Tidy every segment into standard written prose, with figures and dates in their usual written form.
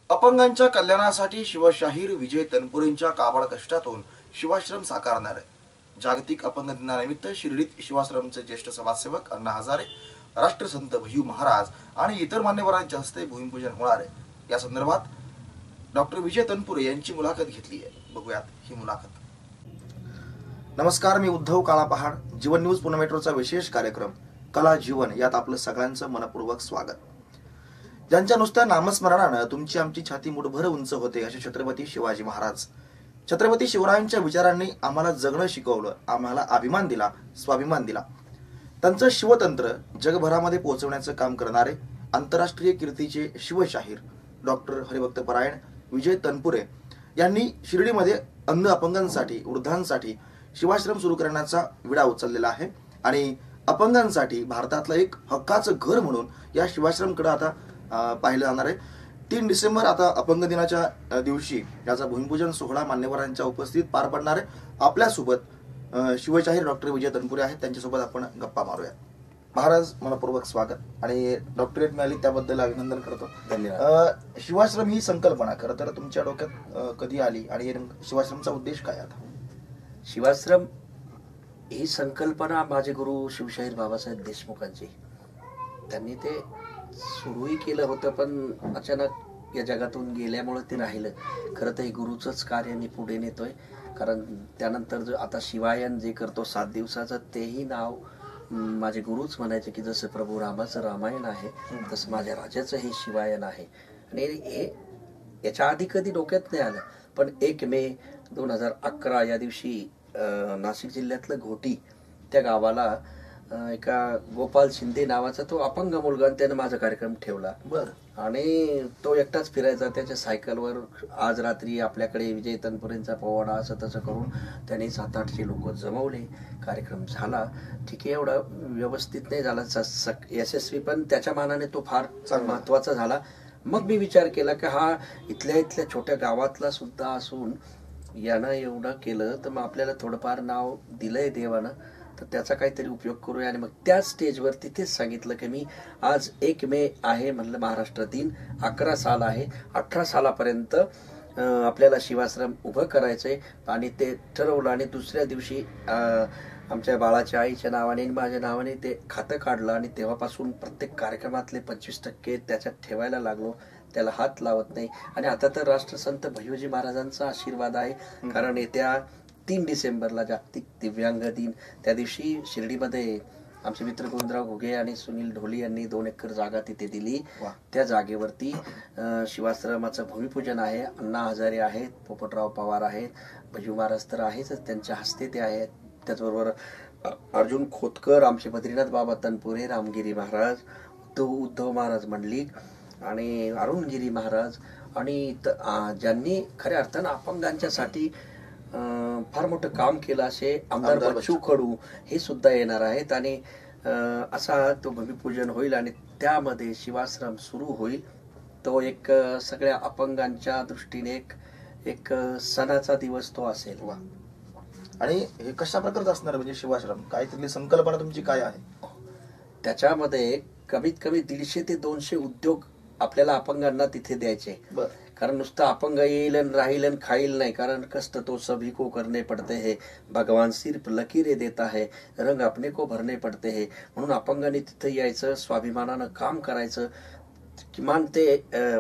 अपंगांच्या कल्याणासाठी शिवशाहीर विजय तनपुरेंच्या काबाड कष्टातून शिवाश्रम साकारणार आहे. जागतिक अपंग दिनानिमित्त शिर्डीत शिवाश्रमचे ज्येष्ठ समाजसेवक अण्णा हजारे, राष्ट्रसंत भयू महाराज आणि इतर मान्यवरांच्या हस्ते भूमिपूजन होणार आहे. या संदर्भात डॉक्टर विजय तनपुरे यांची मुलाखत घेतली आहे. बघूयात ही मुलाखत. नमस्कार, मी उद्धव काळा पहाड. जीवन न्यूज पुणे मेट्रोचा विशेष कार्यक्रम कला जीवन यात आपलं सगळ्यांचं मनपूर्वक स्वागत. ज्यांच्या नुसत्या नामस्मरणानं तुमची आमची छाती मुठभर उंच होते असे छत्रपती शिवाजी महाराज. छत्रपती शिवरायांच्या विचारांनी आम्हाला जगणं शिकवलं, आम्हाला अभिमान दिला, स्वाभिमान दिला. त्यांचं शिवतंत्र जगभरामध्ये पोहोचवण्याचं काम करणारे आंतरराष्ट्रीय कीर्तीचे शिवशाहीर डॉक्टर हरिभक्तपरायण विजय तनपुरे यांनी शिर्डीमध्ये अंध अपंगांसाठी, वृद्धांसाठी शिवाश्रम सुरू करण्याचा विडा उचललेला आहे आणि अपंगांसाठी भारतातलं एक हक्काचं घर म्हणून या शिवाश्रमकडे आता पाहिलं जाणार आहे. 3 डिसेंबर आता अपंग दिनाच्या दिवशी याचा भूमिपूजन सोहळा मान्यवरांच्या उपस्थितीत पार पडणार आहे. आपल्यासोबत शिवशाहीर डॉक्टर विजय तनपुरे आहेत, त्यांच्यासोबत आपण गप्पा मारूया. महाराज, मनपूर्वक स्वागत आणि डॉक्टरेट मिळाली त्याबद्दल अभिनंदन करतो. धन्यवाद. शिवाश्रम ही संकल्पना खरं तर तुमच्या डोक्यात कधी आली आणि शिवाश्रमचा उद्देश काय आता? शिवाश्रम ही संकल्पना माझे गुरु शिवशाहीर बाबासाहेब देशमुखांची. त्यांनी ते सुरूही केलं होतं, पण अचानक या जगातून गेल्यामुळे ते राहिलं. खरं तर हे गुरुचंच कार्य मी पुढे नेतोय, कारण त्यानंतर जो आता शिवायन जे करतो 7 दिवसाचं, तेही नाव माझे गुरुच म्हणायचे की जसं प्रभू रामाचं रामायण आहे तसं माझ्या राजाचं हे शिवायन आहे. आणि हे याच्या आधी कधी डोक्यात नाही आलं, पण 1 मे 2011 या दिवशी नाशिक जिल्ह्यातलं घोटी त्या गावाला एका गोपाल शिंदे नावाचा तो अपंग मुलगा, त्याने माझा कार्यक्रम ठेवला. आणि तो एकटाच फिरायचा त्याच्या सायकलवर. आज रात्री आपल्याकडे विजय तनपुरेंचा पोवाडा असं तसं करून त्याने 700-800 लोक जमवले. कार्यक्रम झाला, ठीक आहे, एवढा व्यवस्थित नाही झाला यशस्वी, पण त्याच्या मानाने तो फार महत्वाचा झाला. मग मी विचार केला की हा इथल्या छोट्या गावातला सुद्धा असून यानं एवढं केलं, तर मग आपल्याला थोडंफार नाव दिलंय देवानं, तर त्याचा काहीतरी उपयोग करूया. आणि मग त्या स्टेजवर तिथेच सांगितलं की मी आज 1 मे आहे म्हणलं, महाराष्ट्र दिन, 11 साल आहे, 18 सालापर्यंत आपल्याला शिवाश्रम उभं करायचंय. आणि ते ठरवलं आणि दुसऱ्या दिवशी आमच्या बाळाच्या आईच्या नावाने आणि माझ्या नावाने ते खातं काढलं. आणि तेव्हापासून प्रत्येक कार्यक्रमातले 25% त्याच्यात ठेवायला लागलो, त्याला हात लावत नाही. आणि आता तर राष्ट्रसंत भय्यूजी महाराजांचा आशीर्वाद आहे, कारण येत्या 3 डिसेंबरला जागतिक दिव्यांग दिन, त्या दिवशी शिर्डीमध्ये आमचे मित्र गोविंदराव घुगे आणि सुनील ढोली यांनी 2 एकर जागा तिथे दिली. त्या जागेवरती शिवाश्रमाचं भूमिपूजन आहे. अण्णा हजारे आहेत, पोपटराव पवार आहेत, भय्यू महाराज तर आहेच, त्यांच्या हस्ते ते आहेत. त्याचबरोबर अर्जुन खोतकर, आमचे बद्रीनाथ बाबा तनपुरे, रामगिरी महाराज, उद्धव महाराज मंडलिक आणि अरुणगिरी महाराज आणि ज्यांनी खऱ्या अर्थानं अपंगांच्यासाठी फार मोठं काम केलं असे आमदार बच्चू कडू हे सुद्धा येणार आहेत. आणि असा तो भूमिपूजन होईल आणि त्यामध्ये शिवाश्रम सुरू होईल. तो एक सगळ्या अपंगांच्या दृष्टीने एक सणाचा दिवस तो असेल. आणि हे कशा प्रकारचं असणार म्हणजे शिवाश्रम, काय तिथली संकल्पना तुमची काय आहे? त्याच्यामध्ये कमीत कमी 150 ते 200 उद्योग आपल्याला अपंगांना तिथे द्यायचे. कारण नुसतं अपंग येईल राहील खाईल नाही, कारण कष्ट तो सभी को करने पडते है, भगवान सिर्फ लकीरें देता है, रंग अपने को भरने पडते है. म्हणून अपंगांनी तिथे यायचं, स्वाभिमानानं काम करायचं. किमान ते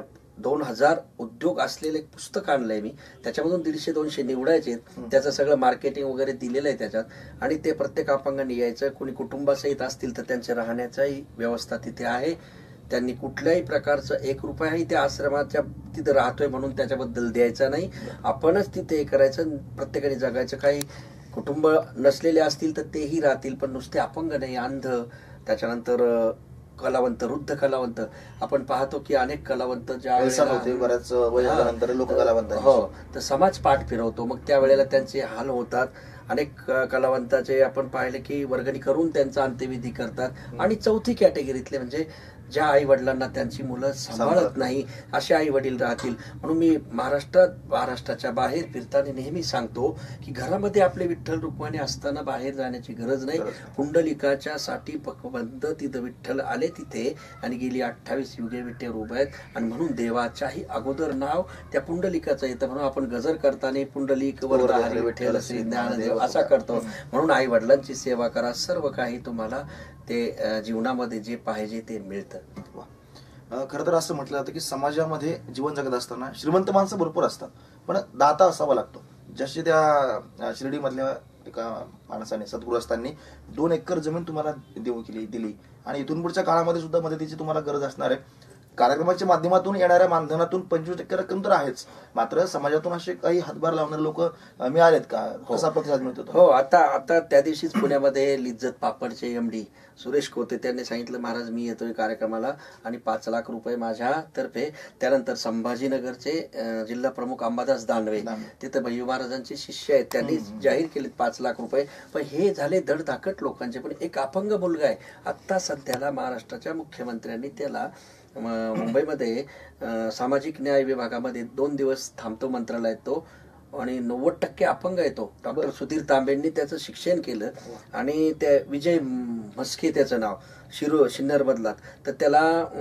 2000 उद्योग असलेले एक पुस्तक आणलंय मी, त्याच्यामधून 150-200 निवडायचे. त्याचं सगळं मार्केटिंग वगैरे दिलेलं आहे त्याच्यात. आणि ते प्रत्येक अपंगांनी यायचं. कोणी कुटुंबासहित असतील तर त्यांच्या राहण्याचाही व्यवस्था तिथे आहे. त्यांनी कुठल्याही प्रकारचं 1 रुपयाही त्या आश्रमाच्या तिथं राहतोय म्हणून त्याच्याबद्दल द्यायचा नाही. आपणच तिथे हे करायचं, प्रत्येकाने जगायचं. काही कुटुंब नसलेले असतील तर तेही राहतील, पण नुसते अपंग नाही, अंध, त्याच्यानंतर कलावंत, वृद्ध कलावंत. आपण पाहतो की अनेक कलावंत ज्या बऱ्याच वयानंतर लोक कलावंत हो तर समाज पाठ फिरवतो, मग त्यावेळेला त्यांचे हाल होतात. अनेक कलावंताचे आपण पाहिले की वर्गणी करून त्यांचा अंत्यविधी करतात. आणि चौथी कॅटेगरीतले म्हणजे ज्या आई वडिलांना त्यांची मुलं सांभाळत नाही असे आई वडील राहतील. म्हणून मी महाराष्ट्राच्या बाहेर फिरताना नेहमी सांगतो की घरामध्ये आपले विठ्ठल रुक्माने असताना बाहेर जाण्याची गरज नाही. पुंडलिकाच्या साठी पकबंद तिथं विठ्ठल आले तिथे आणि गेली 28 युगे विठे उभे आहेत. आणि म्हणून देवाच्याही अगोदर नाव त्या पुंडलिकाचं येतं. म्हणून आपण गजर करताना पुंडलिक वरद हरी विठ्ठल श्री ज्ञानदेव असा करतो. म्हणून आई वडिलांची सेवा करा, सर्व काही तुम्हाला ते जीवनामध्ये जे पाहिजे ते मिळतं. खरं तर असं म्हटलं जातं की समाजामध्ये जीवन जगत असताना श्रीमंत माणसं भरपूर असतात, पण दाता असावा लागतो. जशी त्या शिर्डीमधल्या एका माणसाने सद्गुरस्थांनी 2 एकर जमीन तुम्हाला देऊ दिली आणि इथून पुढच्या काळामध्ये सुद्धा मदतीची तुम्हाला गरज असणार आहे. कार्यक्रमाच्या माध्यमातून येणाऱ्या मानधनातून 25% रक्कम तर आहेच, मात्र समाजातून असे काही हातभार लावणारे लोक मिळालेत का? कसा प्रतिसाद मिळतो? हो, आता त्या दिवशीच पुण्यामध्ये लिज्जत पापडचे MD सुरेश कोते त्यांनी सांगितलं, महाराज मी येतोय कार्यक्रमाला आणि 5 लाख रुपये माझ्यातर्फे. त्यानंतर संभाजीनगरचे जिल्हा प्रमुख अंबादास दानवे तिथे भैयू महाराजांचे शिष्य आहेत, त्यांनी जाहीर केलेत 5 लाख रुपये. पण हे झाले धडधाकट लोकांचे. पण एक अपंग मुलगा आहे आता सध्याला महाराष्ट्राच्या मुख्यमंत्र्यांनी त्याला मुंबईमध्ये सामाजिक न्याय विभागामध्ये 2 दिवस थांबतो मंत्रालयात तो, आणि 90% अपंग आहे तो. डॉक्टर सुधीर तांबेंनी त्याचं शिक्षण केलं आणि त्या विजय म्हस्के त्याचं नाव शिन्नर बदलात. तर त्याला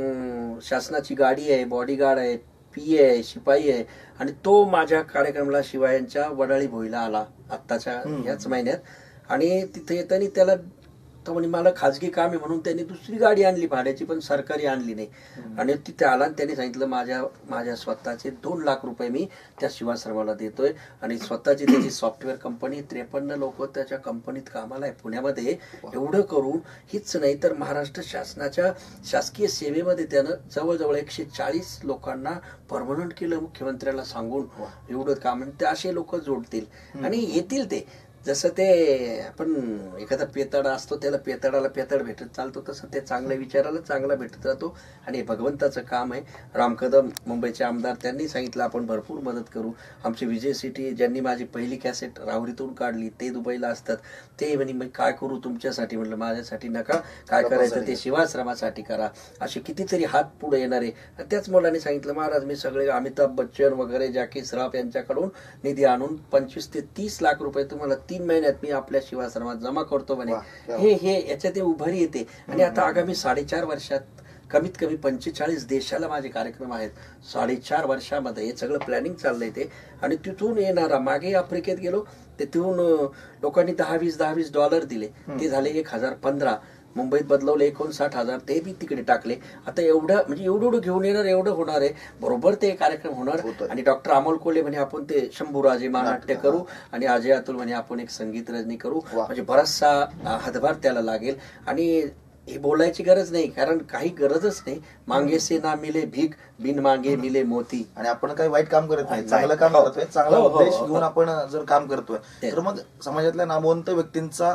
शासनाची गाडी आहे, बॉडीगार्ड आहे, PA आहे, शिपाई आहे. आणि तो माझ्या कार्यक्रमाला शिवायांच्या वडाळी भोईला आला आत्ताच्या याच महिन्यात. आणि तिथे येताना त्याला तो म्हणे मला खाजगी काम आहे म्हणून त्यांनी दुसरी गाडी आणली भाड्याची, पण सरकारी आणली नाही. आणि तिथे आला आणि त्यांनी सांगितलं माझ्या स्वतःचे 2 लाख रुपये मी त्या शिवाश्रमाला देतोय. आणि स्वतःची त्याची सॉफ्टवेअर कंपनी, 53 लोक त्याच्या कंपनीत कामाला आहे पुण्यामध्ये. एवढं करून हीच नाही तर महाराष्ट्र शासनाच्या शासकीय सेवेमध्ये त्यानं जवळजवळ 140 लोकांना परमनंट केलं मुख्यमंत्र्याला सांगून. एवढं काम, ते असे लोक जोडतील आणि येतील. ते जसं ते आपण एखादा पेताडा असतो, त्याला पेताडाला पेताड भेटत चालतो, तसं ते चांगल्या विचाराला चांगला भेटत राहतो. आणि भगवंताचं काम आहे. राम कदम मुंबईचे आमदार त्यांनी सांगितलं आपण भरपूर मदत करू. आमचे विजय सिटी ज्यांनी माझी पहिली कॅसेट राहुरीतून काढली ते दुबईला असतात, ते म्हणे मी काय करू तुमच्यासाठी. म्हटलं माझ्यासाठी नका, काय करायचं ते शिवाश्रमासाठी करा. असे कितीतरी हात पुढे येणारे. त्याच मुलाने सांगितलं महाराज मी सगळे अमिताभ बच्चन वगैरे जॅकी श्रॉफ यांच्याकडून निधी आणून 25 ते 30 लाख रुपये तुम्हाला 3 महिन्यात मी आपल्या शिवाश्रमात जमा करतो म्हणे. हे याच्यात उभारी येते. आणि आता आगामी 4.5 वर्षात कमीत कमी 45 देशाला माझे कार्यक्रम आहेत. 4.5 वर्षामध्ये हे सगळं प्लॅनिंग चाललंय ते. आणि तिथून येणारा, मागे आफ्रिकेत गेलो तिथून लोकांनी $10-20 दिले, ते झाले 1015. मुंबईत बदलवले 59,000, ते बी तिकडे टाकले. आता एवढं म्हणजे एवढं घेऊन येणार, एवढं होणार आहे बरोबर ते कार्यक्रम होणार. आणि डॉक्टर अमोल कोल्हे म्हणे आपण ते शंभूराजे महानाट्य करू आणि अजय अतुल म्हणे आपण एक संगीत रजनी करू. म्हणजे बराचसा हातभार त्याला लागेल. आणि हे बोलायची गरज नाही, कारण काही गरजच नाही. मागे से ना मिले भीक, बिन मागे मिले मोती. आणि आपण काही वाईट काम करत नाही, चांगलं काम करतोय, चांगला उद्देश घेऊन आपण जर काम करतोय तर मग समाजातल्या नामवंत व्यक्तींचं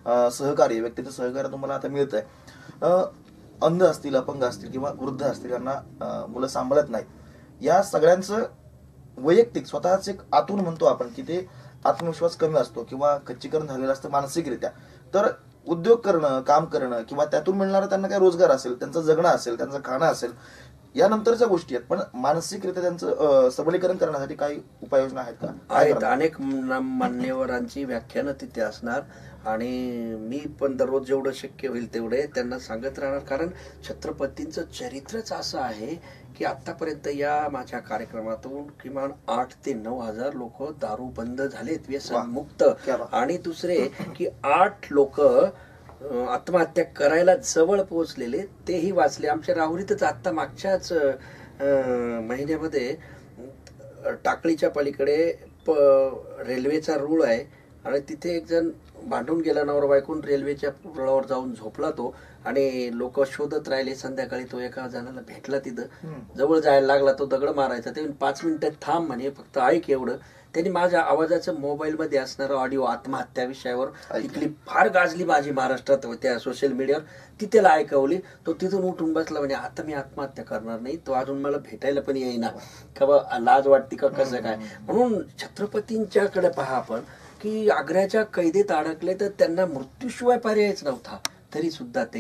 सहकार्य तुम्हाला आता मिळत आहे. अंध असतील, अपंग असतील किंवा वृद्ध असतील, यांना मुलं सांभाळत नाहीत, या सगळ्यांचं वैयक्तिक स्वतःच एक आतून म्हणतो आपण की ते आत्मविश्वास कमी असतो किंवा खच्चीकरण झालेलं असतं मानसिकरित्या. तर उद्योग करणं, काम करणं किंवा त्यातून मिळणारा त्यांना काय रोजगार असेल, त्यांचं जगणं असेल, त्यांचं खाणं असेल, यानंतरच्या गोष्टी आहेत. पण मानसिकरित्या त्यांचं सबलीकरण करण्यासाठी काही उपाययोजना आहेत का? आहेत. अनेक मान्यवरांची व्याख्यानं तिथे असणार आणि मी पण दररोज जेवढं शक्य होईल तेवढे त्यांना सांगत राहणार. कारण छत्रपतींचं चरित्रच असं आहे की आतापर्यंत या माझ्या कार्यक्रमातून किमान 8 ते 9 हजार लोक दारू बंद झालेत, व्यसन मुक्त. आणि दुसरे की 8 लोक आत्महत्या करायला जवळ पोहोचलेले तेही वाचले. आमच्या राहुरीतच आता मागच्याच महिन्यामध्ये टाकळीच्या पलीकडे रेल्वेचा रूळ आहे आणि तिथे एक जण भांडून गेला, नवरा बायकून रेल्वेच्या रुळावर जाऊन झोपला तो. आणि लोक शोधत राहिले. संध्याकाळी तो एका जणाला भेटला, तिथं जवळ जायला लागला, तो दगड मारायचा. ते 5 मिनिटं थांब म्हणे, फक्त ऐक एवढं. त्यांनी माझ्या आवाजाचं मोबाईलमध्ये असणारं ऑडिओ आत्महत्या विषयावर ती क्लिप फार गाजली माझी महाराष्ट्रात त्या सोशल मीडियावर, ती त्याला ऐकवली. तो तिथून उठून बसला म्हणे आता मी आत्महत्या करणार नाही. तो अजून मला भेटायला पण येईना, का लाज वाटते का कसं काय. म्हणून छत्रपतींच्याकडे पहा आपण की आग्र्याच्या कैदेत अडकले तर त्यांना मृत्यूशिवाय पर्यायच नव्हता, तरी सुद्धा ते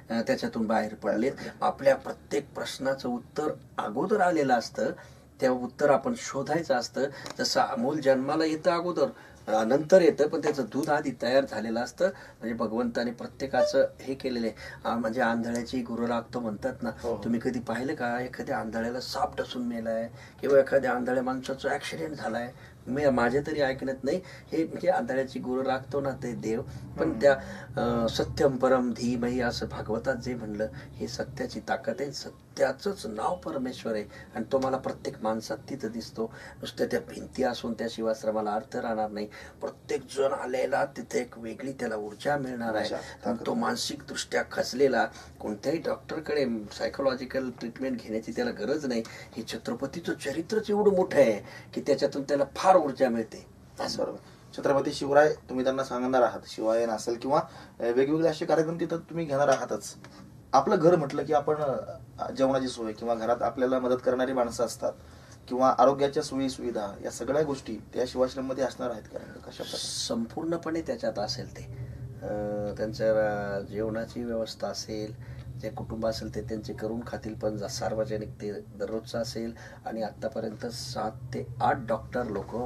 त्याच्यातून बाहेर पडलेत. आपल्या प्रत्येक प्रश्नाचं उत्तर अगोदर आलेलं असतं, त्या उत्तर आपण शोधायचं असतं. जसं अमूल जन्माला येतं अगोदर, नंतर येतं, पण त्याचं दूध आधी तयार झालेलं असतं. म्हणजे भगवंताने प्रत्येकाचं हे केलेलं आहे. म्हणजे आंधळ्याची गुरु लागतो म्हणतात ना. तुम्ही कधी पाहिलं का एखाद्या आंधळ्याला साप डसून मेलाय किंवा एखाद्या आंधळ्या माणसाचा ऍक्सिडेंट झालाय? माझ्या तरी ऐकण्यात नाही. हे म्हणजे आंधळ्याची गुरु लागतो ना ते देव. पण त्या सत्यम परम धीमही असं भागवतात जे म्हणलं, हे सत्याची ताकद आहे. सत्याचंच नाव परमेश्वर आहे आणि तो मला प्रत्येक माणसात तिथं दिसतो. नुसत्या त्या भिंती असून त्या शिवाश्रमाला अर्थ राहणार नाही. प्रत्येक जण आलेला तिथे एक वेगळी त्याला ऊर्जा मिळणार आहे. आणि तो मानसिक दृष्ट्या खचलेला कोणत्याही डॉक्टरकडे सायकोलॉजिकल ट्रीटमेंट घेण्याची त्याला गरज नाही. हे छत्रपतीचं चरित्रच एवढं मोठं आहे की त्याच्यातून त्याला फार ऊर्जा मिळते. बरोबर. छत्रपती शिवराय तुम्ही त्यांना सांगणार आहात, शिवायन असेल किंवा वेगवेगळे असे कार्यक्रम तिथं तुम्ही घेणार आहातच. आपलं घर म्हटलं की आपण जेवणाची सोय किंवा घरात आपल्याला मदत करणारी माणसं असतात किंवा आरोग्याच्या सोयी सुविधा, या सगळ्या गोष्टी त्या शिवाश्रम मध्ये असणार आहेत का? कशा संपूर्णपणे त्याच्यात असेल ते. त्यांच्या जेवणाची व्यवस्था असेल, जे कुटुंब असेल ते त्यांचे करून खातील, पण सार्वजनिक ते दररोजचं असेल. आणि आतापर्यंत 7 ते 8 डॉक्टर लोक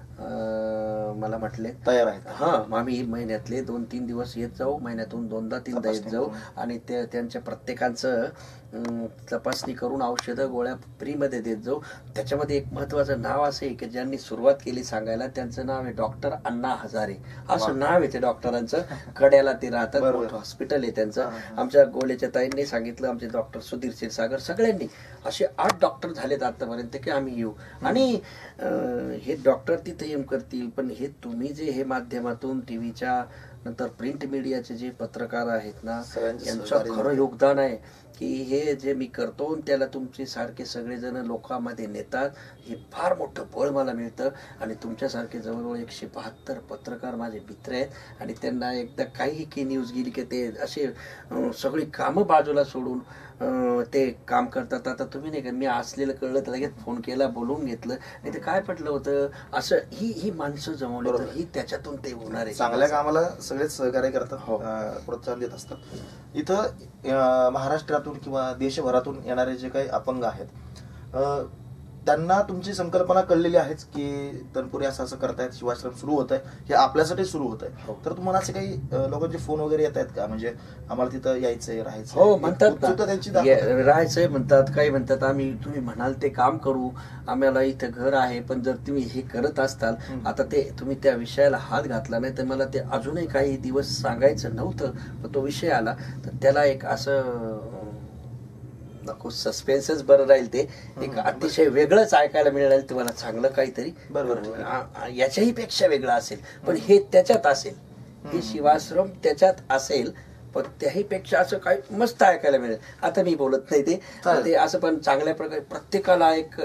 मला म्हटले तयार आहेत. आम्ही महिन्यातले 2-3 दिवस येत जाऊ, महिन्यातून 2दा-3दा येत जाऊ आणि त्यांच्या प्रत्येकांचं तपासणी करून औषधं गोळ्या फ्रीमध्ये देत जाऊ. त्याच्यामध्ये एक महत्वाचं नाव असं आहे की ज्यांनी सुरुवात केली सांगायला, त्यांचं नाव आहे डॉक्टर अण्णा हजारे. असं नाव आहे ते डॉक्टरांचं. कड्याला ते राहतात, मोठं हॉस्पिटल आहे त्यांचं. आमच्या गोल्याच्या ताईंनी सांगितलं, आमचे डॉक्टर सुधीर क्षीरसागर, सगळ्यांनी असे 8 डॉक्टर झालेत आतापर्यंत की आम्ही येऊ. आणि हे डॉक्टर तिथे येऊन करतील. पण हे तुम्ही जे हे माध्यमातून टीव्हीच्या नंतर प्रिंट मीडियाचे जे पत्रकार आहेत ना, यांचं खरं योगदान आहे की हे जे मी करतो त्याला तुमचे सारखे सगळेजण लोकांमध्ये नेतात. हे फार मोठं बळ मला मिळतं. आणि तुमच्यासारखे जवळजवळ 172 पत्रकार माझे मित्र आहेत आणि त्यांना एकदा काही की न्यूज गेली की ते असे सगळी कामं बाजूला सोडून ते काम करतात. आता तुम्ही नाही का, मी असलेलं कळलं तर लगेच फोन केला, बोलवून घेतलं. नाही ते काय पटलं होतं असं, ही माणसं जमवली तर ही त्याच्यातून ते होणार आहे. चांगल्या कामाला सगळेच सहकार्य करतात, प्रोत्साहन देत असतात. इथं महाराष्ट्रातून किंवा देशभरातून येणारे जे काही अपंग आहेत त्यांना तुमची संकल्पना कळलेली आहेच की तनपुरे असं असं करतायत, शिवाश्रम सुरू होत आहे, हे आपल्यासाठी सुरू होत आहे. तर तुम्हाला असे काही लोकांचे फोन वगैरे येत आहेत का? म्हणजे आम्हाला तिथं यायचंय, राहायचं? हो म्हणतात, त्यांची राहायचंय म्हणतात, काही म्हणतात आम्ही तुम्ही म्हणाल ते काम करू, आम्हाला इथं घर आहे. पण जर तुम्ही हे करत असताल, आता ते तुम्ही त्या विषयाला हात घातला नाही तर मला ते अजूनही काही दिवस सांगायचं नव्हतं, पण तो विषय आला तर त्याला एक असं नको, सस्पेन्सच बरं राहील. ते एक अतिशय वेगळंच ऐकायला मिळालं तुम्हाला, चांगलं काहीतरी याच्याही पेक्षा वेगळं असेल, पण हे त्याच्यात असेल, हे शिवाश्रम त्याच्यात असेल, पण त्याही पेक्षा असं काही मस्त ऐकायला मिळेल. आता मी बोलत नाही ते असं, पण चांगल्या प्रकारे प्रत्येकाला एक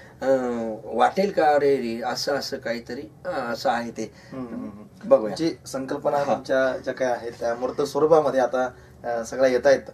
वाटेल का अरे असं असं काहीतरी असं आहे ते. बघूया जी संकल्पना ज्या काय आहेत त्या मूर्त स्वरूपामध्ये आता सगळ्या येत आहेत.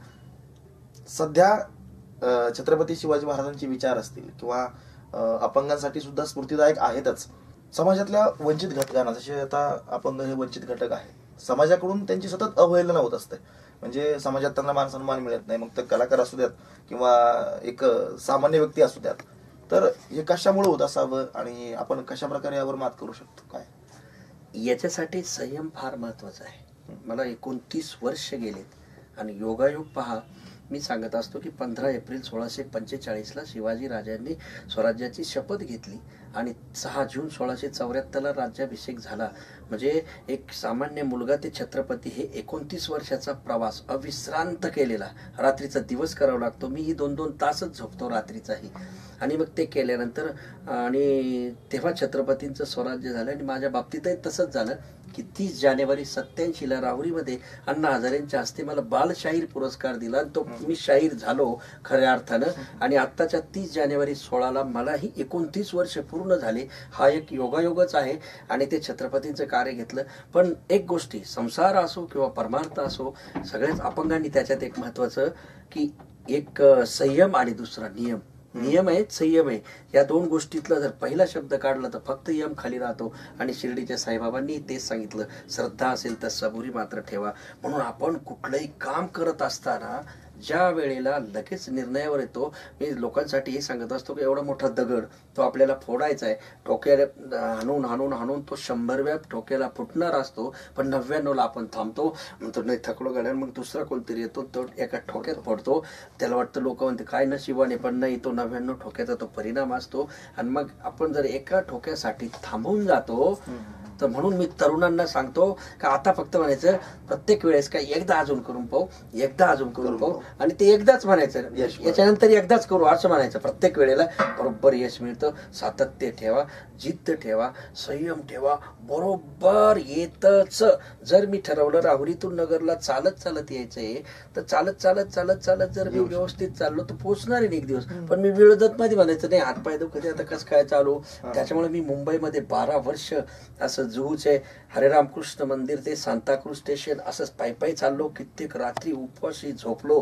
सध्या छत्रपती शिवाजी महाराजांचे विचार असतील किंवा अपंगांसाठी सुद्धा स्फूर्तीदायक आहेतच. समाजातल्या वंचित घटकांना, जसे आता अपंग हे वंचित घटक आहे, समाजाकडून त्यांची सतत अवहेलना होत असते. म्हणजे समाजात त्यांना मान सन्मान मिळत नाही, मग ते कलाकार असू द्यात किंवा एक सामान्य व्यक्ती असू द्यात. तर हे कशामुळे होत असावं आणि आपण कशा प्रकारे यावर मात करू शकतो? काय याच्यासाठी संयम फार महत्वाचा आहे. मला 29 वर्ष गेलेत आणि योगायोग पहा, मी सांगत असतो की 15 एप्रिल 1645 शिवाजी राजांनी स्वराज्याची शपथ घेतली आणि 6 जून 1674 राज्याभिषेक झाला. म्हणजे एक सामान्य मुलगा ते छत्रपती, हे 29 वर्षाचा प्रवास अविश्रांत केलेला. रात्रीचा दिवस करावा लागतो, मी ही 2-2 तासच झोपतो रात्रीचाही. आणि मग ते केल्यानंतर आणि तेव्हा छत्रपतींचं स्वराज्य झालं. आणि माझ्या बाबतीतही तसंच झालं की 30 जानेवारी 87 राहुरीमध्ये अण्णा हजारेंच्या हस्ते मला बालशाहीर पुरस्कार दिला आणि तो मी शाहीर झालो खऱ्या अर्थानं. आणि आत्ताच्या 30 जानेवारी 16 मला ही 29 वर्ष पूर्ण झाले. हा एक योगायोगच आहे आणि ते छत्रपतींचं कार्य घेतलं. पण एक गोष्टी, संसार असो किंवा परमार्थ असो, सगळ्याच अपंगांनी त्याच्यात एक महत्वाचं की एक संयम आणि दुसरा नियम, नियम आहे, संयम आहे. या दोन गोष्टीतला जर पहिला शब्द काढला तर फक्त यम खाली राहतो. आणि शिर्डीच्या साईबाबांनी तेच सांगितलं, श्रद्धा असेल तर सबुरी मात्र ठेवा. म्हणून आपण कुठलंही काम करत असताना ज्या वेळेला लगेच निर्णयावर येतो, मी लोकांसाठी हे सांगत असतो की एवढा मोठा दगड तो आपल्याला फोडायचा आहे, ठोक्याला हाणून हाणून हाणून तो 100व्या ठोक्याला फुटणार असतो, पण 99ला आपण थांबतो, म्हणतो नाही थकलो गाड्या, मग दुसरा कोणतरी येतो तो एका ठोक्यात फोडतो. त्याला वाटतं लोक म्हणते काय नशिबाने, पण नाही, तो 99 ठोक्याचा तो परिणाम असतो. आणि मग आपण जर एका ठोक्यासाठी थांबून जातो, तर म्हणून मी तरुणांना सांगतो का आता फक्त म्हणायचं प्रत्येक वेळेस काय एकदा अजून करून पाहू, एकदा अजून करून पाहू, आणि ते एकदाच म्हणायचं, याच्यानंतर एकदाच करू असं म्हणायचं. प्रत्येक वेळेला बरोबर यश मिळतं. सातत्य ठेवा, जिद्द ठेवा, संयम ठेवा, बरोबर येतच. जर मी ठरवलं राहुरीतून नगरला चालत चालत यायचंय, तर चालत चालत चालत चालत जर मी व्यवस्थित चाललो तर पोहोचणार आहे एक दिवस. पण मी विरोधात मध्ये म्हणायचं नाही हातपाय दुखते आता कसं काय चालू. त्याच्यामुळे मी मुंबईमध्ये 12 वर्ष असं जुहूचे हरे रामकृष्ण मंदिर ते सांताक्रूज स्टेशन असंच पायी चाललो. कित्येक रात्री उपवासी झोपलो.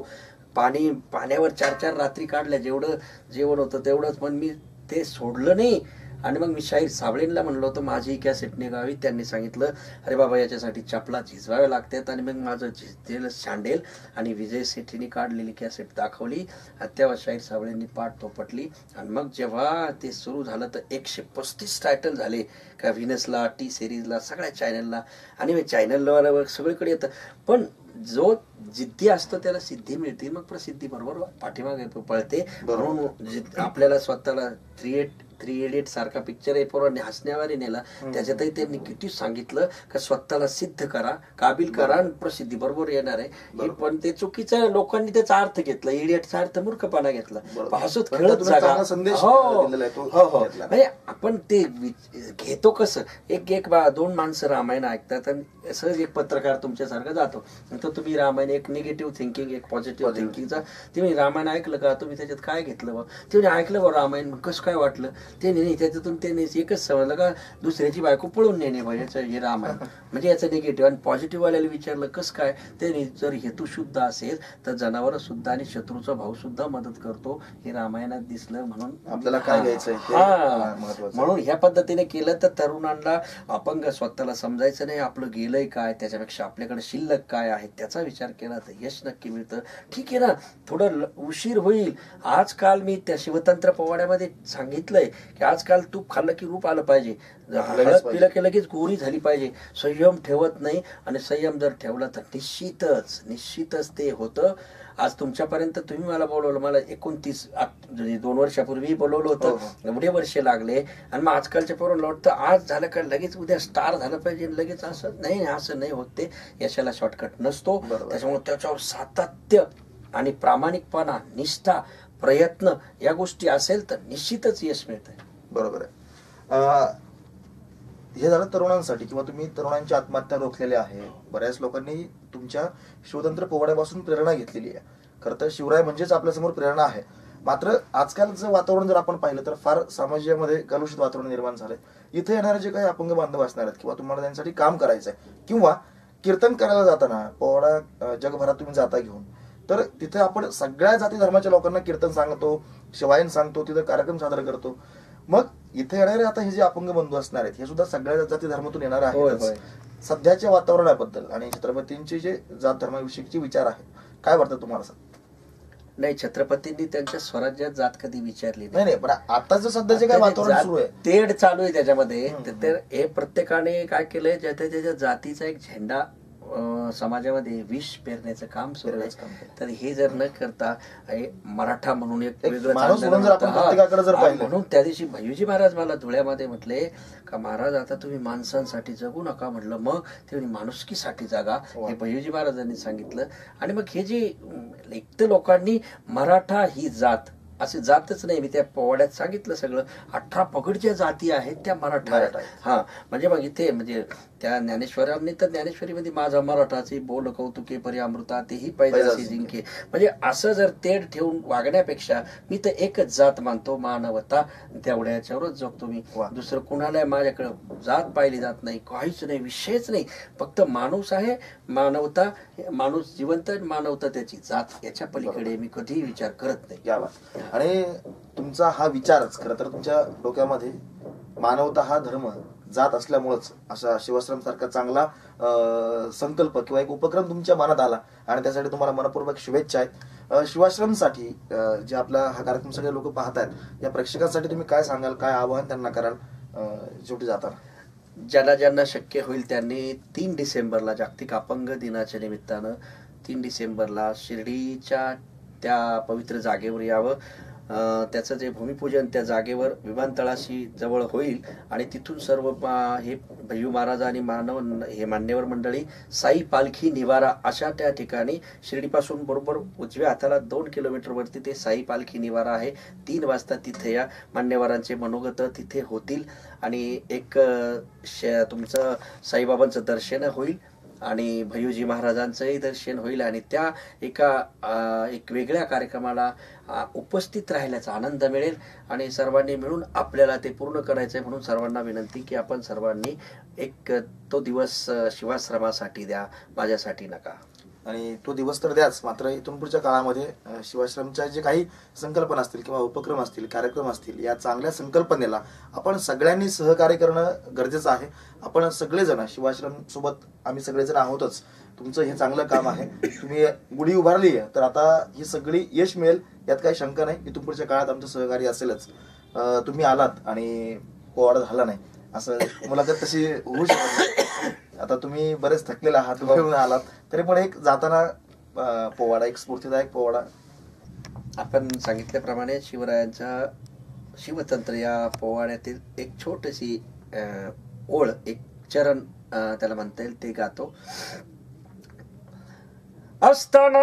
पाण्यावर 4 रात्री काढल्या. जेवढं जेवण होतं तेवढंच. पण मी ते सोडलं नाही. आणि मग मी शाहीर साबळेंना म्हणलो होतो माझी कॅसेट निघावी. त्यांनी सांगितलं अरे बाबा याच्यासाठी चपला झिजवाव्या लागतात. आणि मग माझं झिजलेलं शांडेल आणि विजय सेठीने काढलेली कॅसेट दाखवली. तेव्हा शाहीर साबळेंनी पाठ थोपटली. आणि मग जेव्हा ते सुरू झालं तर 135 टायटल झाले का व्हिनसला, टी सिरीजला, सगळ्या चॅनलला. आणि मी चॅनलवर सगळीकडे येतं. पण जो जिद्दी असतो त्याला सिद्धी मिळते. मग प्रसिद्धी बरोबर पाठीमागे पळते. म्हणून आपल्याला स्वतःला 3 इडियट सारखा पिक्चर आहे, पोरांनी हसण्यावर नेला. त्याच्यातही त्यांनी किती सांगितलं का स्वतःला सिद्ध करा, काबिल करा, आणि प्रसिद्धी बरोबर येणार आहे. पण ते चुकीचं लोकांनी त्याचा अर्थ घेतला. इडियटचा अर्थ मूर्खपणा घेतला. हसत खेळत जागा. हो, म्हणजे आपण ते घेतो कसं, एक 2 माणसं रामायण ऐकतात आणि सहज एक पत्रकार तुमच्यासारखा जातो. तर तुम्ही रामायण एक निगेटिव्ह थिंकिंग, एक पॉझिटिव्ह थिंकिंगचा, तुम्ही रामायण ऐकलं का, तुम्ही त्याच्यात काय घेतलं बा, तुम्ही ऐकलं बा रामायण, कसं काय वाटलं ते नाही. त्याच्यातून त्यांनी एकच समजलं का दुसऱ्याची बायको पळून नेणे बा, याचं हे रामायण म्हणजे याचं निगेटिव्ह. आणि पॉझिटिव्ह वाल्याला विचारलं कसं काय, ते जर हेतू शुद्ध असेल तर जनावर सुद्धा आणि शत्रूचा भाऊ सुद्धा मदत करतो, हे रामायणात दिसलं. म्हणून आपल्याला काय घ्यायचंय. म्हणून ह्या पद्धतीने केलं तर तरुणांना अपंग स्वतःला समजायचं नाही, आपलं गेलंय काय, त्याच्यापेक्षा आपल्याकडे शिल्लक काय आहे त्याचा विचार केला तर यश नक्की मिळतं. ठीक आहे ना, थोडं उशीर होईल. आजकाल मी त्या शिवतंत्र पोवाड्यामध्ये सांगितलंय की आजकाल तूप खाल्लं की रूप आलं पाहिजे, हळद पिलं की लगेच गोरी झाली पाहिजे. संयम ठेवत नाही. आणि संयम जर ठेवला तर निश्चितच ते होतं. आज तुमच्यापर्यंत तुम्ही मला बोलवलं, मला 2 वर्षापूर्वी बोलवलं होतं. एवढे वर्ष लागले. आणि मग आजकालच्या पोरांना वाटतं आज झालं का लगेच उद्या स्टार झालं पाहिजे, लगेच असं नाही. असं नाही होत. ते यशाला शॉर्टकट नसतो. त्याच्यामुळे त्याच्यावर सातत्य आणि प्रामाणिकपणा, निष्ठा, प्रयत्न या गोष्टी असेल तर निश्चितच यश मिळतंय. बरोबर आहे. हे झालं तरुणांसाठी, किंवा तुम्ही तरुणांची आत्महत्या रोखलेल्या आहे. बऱ्याच लोकांनी तुमच्या शिवतंत्र पोवाड्यापासून प्रेरणा घेतलेली आहे. खरं तर शिवराय म्हणजेच आपल्यासमोर प्रेरणा आहे. मात्र आजकालचं वातावरण जर आपण पाहिलं तर फार समाजामध्ये कलुषित वातावरण निर्माण झालंय. इथे येणारे जे काही अपंग बांधव असणार आहेत, किंवा तुम्हाला त्यांच्यासाठी काम करायचंय, किंवा कीर्तन करायला जाताना पोवाडा जगभरात तुम्ही जाता घेऊन, तर तिथे आपण सगळ्या जाती धर्माच्या लोकांना कीर्तन सांगतो, शिवायन सांगतो, तिथे कार्यक्रम साजरा करतो. मग इथे येणारे आता हे जे अपंग बंधू असणार आहेत हे सुद्धा सगळ्या जाती धर्मातून येणार आहेत. सध्याच्या वातावरणाबद्दल आणि छत्रपतींचे जे जात धर्माविषयीचे विचार आहेत, काय वाटतं तुम्हाला सर? नाही, छत्रपतींनी त्यांच्या स्वराज्यात जात कधी विचारली नाही. पण आताच सध्याचे काय वातावरण सुरू आहे, तेढ चालू आहे त्याच्यामध्ये. तर हे प्रत्येकाने काय केलंय, त्याच्या जातीचा एक झेंडा समाजामध्ये विष पेरण्याचं काम सुरू आहे. तर हे जर न करता मराठा म्हणून एक वेगळं म्हणून त्या दिवशी भैयूजी महाराज मला धुळ्यामध्ये म्हटले का महाराज आता तुम्ही माणसांसाठी जगू नका. म्हटलं मग ते माणुसकीसाठी जागा, हे भैयूजी महाराजांनी सांगितलं. आणि मग हे जे एक लोकांनी मराठा ही जात असे जातच नाही, मी त्या पोवाड्यात सांगितलं सगळं. 18 पगडच्या जाती आहेत त्या मराठा आहेत. म्हणजे मग इथे म्हणजे त्या ज्ञानेश्वरांनी तर ज्ञानेश्वरीमध्ये माझा मराठाची बोल कौतुके परी अमृता तेही पैजासी जिंके. म्हणजे असं जर तेढ ठेवून वागण्यापेक्षा मी तर एकच जात मानतो, मानवता, तेवढ्याच्यावरच जगतो मी. दुसरं कुणाला माझ्याकडे जात पाहिली जात नाही, काहीच नाही, विषयच नाही. फक्त माणूस आहे, मानवता, माणूस जिवंत, मानवता त्याची जात, याच्या पलीकडे मी कधीही विचार करत नाही. आणि तुमचा हा विचारच खरं तर तुमच्या डोक्यामध्ये मानवता हा धर्म जात असल्यामुळेच असा शिवाश्रम सारखा चांगला संकल्प किंवा एक उपक्रम तुमच्या मनात आला आणि त्यासाठी तुम्हाला मनपूर्वक शुभेच्छा आहेत. शिवाश्रमसाठी जे आपला हा कार्यक्रम सगळे लोक पाहतायत, या प्रेक्षकांसाठी तुम्ही काय सांगाल, काय आवाहन त्यांना कराल शेवटी जाताना? ज्यांना शक्य होईल त्यांनी 3 डिसेंबरला जागतिक अपंग दिनाच्या निमित्तानं 3 डिसेंबरला शिर्डीच्या त्या पवित्र जागेवर यावं. त्याचं जे भूमिपूजन त्या जागेवर विमानतळाशी जवळ होईल आणि तिथून सर्व हे भैयू महाराज आणि हे मान्यवर मंडळी साई पालखी निवारा अशा त्या ठिकाणी शिर्डीपासून बरोबर उजव्या हाताला 2 किलोमीटर वरती ते साई पालखी निवारा आहे. 3 वाजता तिथे या. मान्यवरांचे मनोगत तिथे होतील आणि एक तुमचं साईबाबांचं दर्शन होईल आणि भैयूजी महाराजांचंही दर्शन होईल आणि त्या एक वेगळ्या कार्यक्रमाला उपस्थित राहिल्याचा आनंद मिळेल आणि सर्वांनी मिळून आपल्याला ते पूर्ण करायचंय. म्हणून सर्वांना विनंती की आपण सर्वांनी एक तो दिवस शिवाश्रमासाठी द्या, माझ्यासाठी नका. आणि तो दिवस तर द्याच, मात्र इथून पुढच्या काळामध्ये शिवाश्रमच्या जे काही संकल्पना असतील किंवा उपक्रम असतील, कार्यक्रम असतील, या चांगल्या संकल्पनेला आपण सगळ्यांनी सहकार्य करणं गरजेचं आहे. आपण सगळेजण शिवाश्रम सोबत आम्ही सगळेजण आहोतच. तुमचं हे चांगलं काम आहे, तुम्ही गुढी उभारली आहे, तर आता ही सगळी यश मिळेल यात काही शंका नाही. इथून पुढच्या काळात आमचं सहकार्य असेलच. तुम्ही आलात आणि पोवाडा झाला नाही असं मुलाखत तशी होऊ शकत नाही. आता तुम्ही बरेच थकलेला आहात, तुम्ही आलात तरी पण एक जाताना पोवाडा, एक स्फूर्तीदायक पोवाडा. आपण सांगितल्याप्रमाणे शिवरायांच्या शिवतंत्र या पोवाड्यातील एक छोटीशी ओळ, एक चरण त्याला म्हणता येईल, ते गातो. असताना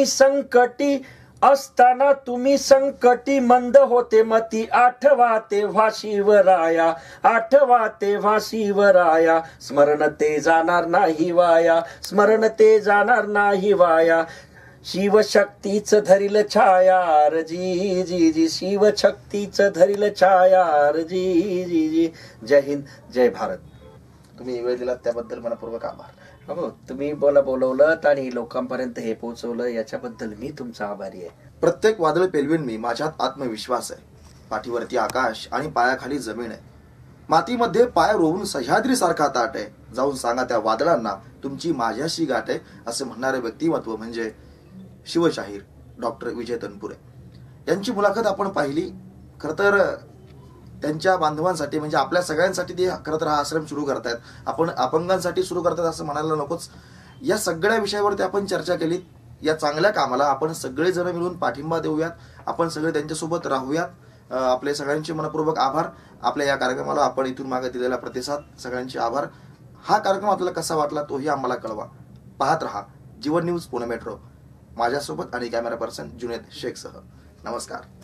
तुम्ही संकटी मंद होते मती, आठवा तेव्हा शिवराया, आठवा तेव्हा शिवराया, स्मरण ते जाणार नाही वाया, स्मरण ते जाणार नाही वाया, शिवशक्तीच धरिल छायार जी जी जी, शिवशक्तीच धरिल छायार जी जी जी. जय हिंद, जय भारत. तुम्ही वेळ दिलात त्याबद्दल मनपूर्वक आभार. हो, तुम्ही बोलवलं आणि लोकांपर्यंत हे पोहोचवलं, याच्याबद्दल मी तुमचा आभारी आहे. प्रत्येक वादळ पेलवीन मी, माझ्यात आत्मविश्वास आहे. पाठीवरती आकाश आणि पायाखाली जमीन आहे. मातीमध्ये पाय रोवून सह्याद्री सारखा ताट आहे. जाऊन सांगा त्या वादळांना तुमची माझ्याशी गाठ आहे. असे म्हणणारे व्यक्तिमत्व म्हणजे शिवशाहीर डॉक्टर विजय तनपुरे यांची मुलाखत आपण पाहिली. खर तर त्यांच्या बांधवांसाठी म्हणजे आपल्या सगळ्यांसाठी ते खरं तर हा आश्रम सुरू करतायत. आपण अपंगांसाठी सुरू करतात असं म्हणायला नकोच. या सगळ्या विषयावरती आपण चर्चा केली. या चांगल्या कामाला आपण सगळेजण मिळून पाठिंबा देऊयात. आपण सगळे त्यांच्यासोबत राहूयात. आपले सगळ्यांचे मनपूर्वक आभार. आपल्या या कार्यक्रमाला आपण इथून मागे दिलेला प्रतिसाद, सगळ्यांचे आभार. हा कार्यक्रम आपल्याला कसा वाटला तोही आम्हाला कळवा. पाहत रहा जीवन न्यूज पुणे मेट्रो. माझ्यासोबत आणि कॅमेरा पर्सन जुनेद शेखसह. नमस्कार.